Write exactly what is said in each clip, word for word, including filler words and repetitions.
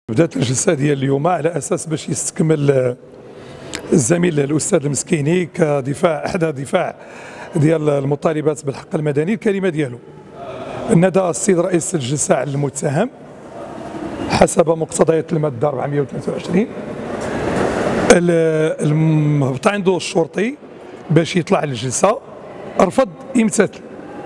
بدات الجلسه ديال اليوم على اساس باش يستكمل الزميل الاستاذ المسكيني كدفاع احدى دفاع ديال المطالبات بالحق المدني. الكلمه ديالو ندى السيد رئيس الجلسه على المتهم حسب مقتضيات الماده أربعمئة وثلاثة وعشرين المهبط عنده الشرطي باش يطلع للجلسه، رفض يمتثل.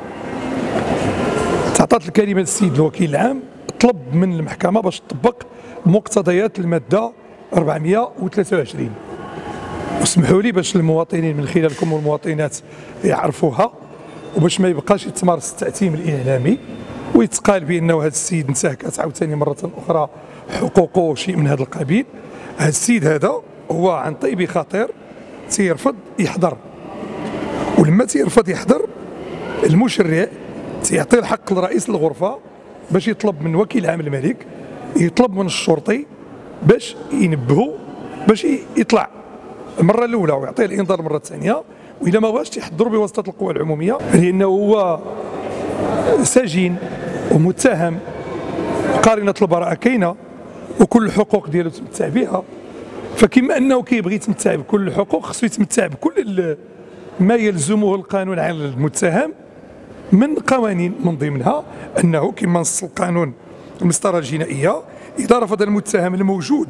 تعطات الكلمه للسيد الوكيل العام، طلب من المحكمه باش تطبق مقتضيات الماده أربعمئة وثلاثة وعشرين. واسمحوا لي باش المواطنين من خلالكم والمواطنات يعرفوها، وباش ما يبقاش يتمارس التأتيم الإعلامي ويتقال بأنه هذا السيد انتهكت عاوتاني مرة أخرى حقوقه شيء من هذا القبيل. هذا السيد هذا هو عن طيب خاطر تيرفض يحضر، ولما تيرفض يحضر المشرع تيعطي الحق لرئيس الغرفة باش يطلب من وكيل عام الملك، يطلب من الشرطي باش ينبهه باش يطلع المره الاولى ويعطيه الانذار المره الثانيه، واذا ما بغاش يحضر بواسطه القوى العموميه لانه هو سجين ومتهم، قارنه البراءه كاينه وكل الحقوق ديالو تمتع بها. فكما انه كيبغي يتمتع بكل الحقوق خصو يتمتع بكل ما يلزمه القانون على المتهم من قوانين، من ضمنها انه كما نص القانون المسطره الجنائيه اذا رفض المتهم الموجود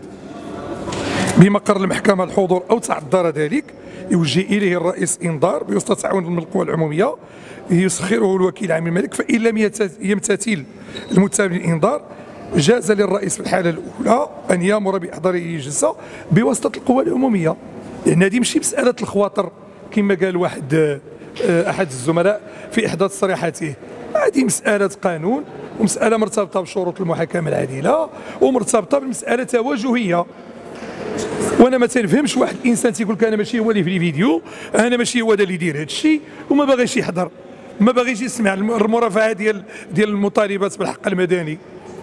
بمقر المحكمه الحضور او تعذر ذلك يوجه اليه الرئيس انذار بواسطه تعاون من القوى العموميه يسخره الوكيل عام الملك. فان لم يمتثل المتهم الانذار جاز للرئيس في الحاله الاولى ان يامر باحضاره الجلسه بواسطه القوى العموميه، لان هذه ماشي مساله الخواطر كما قال واحد احد الزملاء في احدى تصريحاته. هذه مساله قانون ومساله مرتبطه بشروط المحاكمه العادله ومرتبطه بالمساله توجهيه. وانا ما تنفهمش واحد الانسان تيقول لك انا ماشي هو اللي في الفيديو، انا ماشي هو اللي يدير هذا الشيء وما باغيش يحضر، ما باغيش يسمع المرافعه ديال ديال المطالبات بالحق المدني،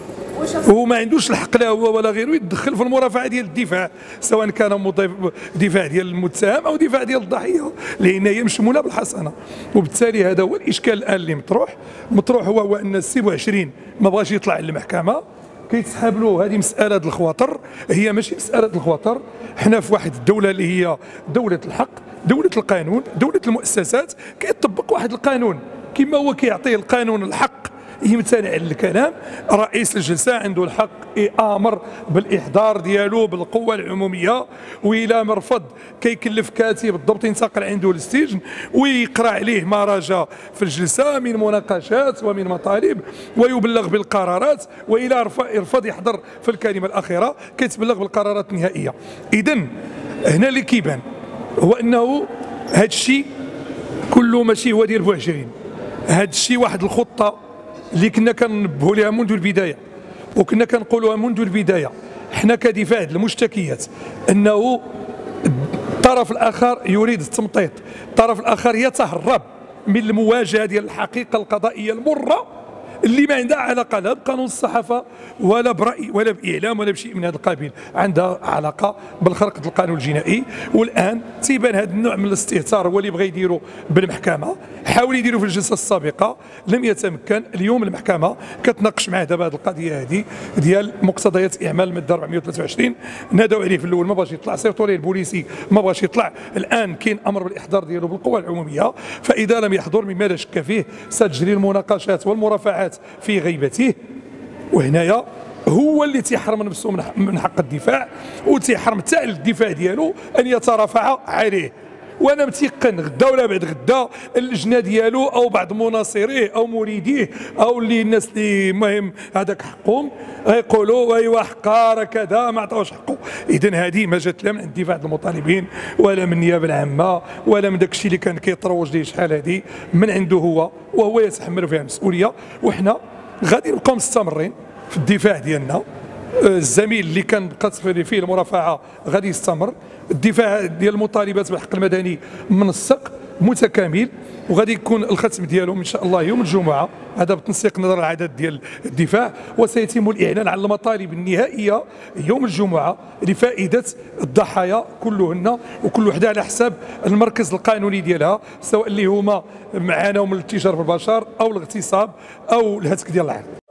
وهو ما عندوش الحق لا هو ولا غيره يتدخل في المرافعه ديال الدفاع، سواء كان دفاع ديال المتهم او دفاع ديال الضحيه، لان هي مشموله بالحسنه. وبالتالي هذا هو الاشكال الان اللي مطروح مطروح هو, هو ان السي بوعشرين ما بغاش يطلع للمحكمه، كيتسحب له. هذه مساله الخواطر، هي ماشي مساله الخواطر. حنا في واحد الدوله اللي هي دوله الحق، دوله القانون، دوله المؤسسات، كيطبق واحد القانون كما هو كيعطيه القانون الحق يمتنع الكلام. رئيس الجلسه عنده الحق يامر بالاحضار ديالو بالقوه العموميه، والى مرفض كيكلف كاتب الضبط ينتقل عنده للسجن ويقرا عليه ما رجا في الجلسه من مناقشات ومن مطالب ويبلغ بالقرارات، والى يرفض يحضر في الكلمه الاخيره كيتبلغ بالقرارات النهائيه. اذا هنا اللي كيبان هو انه هذا الشيء كله ماشي هو ديال بوعشرين، هذا الشيء واحد الخطه اللي كنا كنبهوا لها منذ البدايه وكنا كنقولوها منذ البدايه حنا كدفاع المشتكيات، انه الطرف الاخر يريد التمطيط، الطرف الاخر يتهرب من المواجهه ديال الحقيقه القضائيه المره اللي ما عندها علاقه لا بقانون الصحافه ولا براي ولا باعلام ولا بشيء من هذا القبيل، عندها علاقه بالخرق القانون الجنائي. والان تيبان هذا النوع من الاستهتار هو اللي بغى يديروا بالمحكمه، حاول يديروا في الجلسه السابقه لم يتمكن. اليوم المحكمه كتناقش معاه دابا هذه القضيه هذه ديال مقتضيات اعمال الماده أربعمئة وثلاثة وعشرين. نادوا عليه في الاول ما بغاش يطلع، صيفطوا ليه البوليسي ما بغاش يطلع، الان كاين امر بالاحضار ديالو بالقوى العموميه، فاذا لم يحضر مما لا شك فيه ستجري المناقشات والمرافعات في غيبته. وهنايا هو اللي تيحرم نفسه من حق الدفاع وتيحرم حتى الدفاع ديالو ان يترافع عليه. وانا متيقن غدا ولا بعد غدا اللجنه ديالو او بعض مناصريه او مريديه او اللي الناس اللي المهم هذاك حقهم غيقولوا ايوا حقا راه كذا ما عطاوش حقه. اذا هذه ما جات لا من عند دفاع المطالبين ولا من النيابه العامه ولا من داك الشيء اللي كان كيتروج ليه شحال هذه، من عنده هو وهو يتحمل فيها المسؤوليه. وحنا غادي نبقاو مستمرين في الدفاع ديالنا. الزميل اللي كان بقات فيه المرافعه غادي يستمر، الدفاع ديال المطالبات بالحق المدني منسق متكامل، وغادي يكون الختم ديالهم ان شاء الله يوم الجمعه، هذا بتنسيق نظر العدد ديال الدفاع، وسيتم الاعلان عن المطالب النهائيه يوم الجمعه لفائده الضحايا كلهن، وكل وحده على حساب المركز القانوني ديالها، سواء اللي هما معاناه من الاتجار بالبشر او الاغتصاب او الهتك ديال العرض.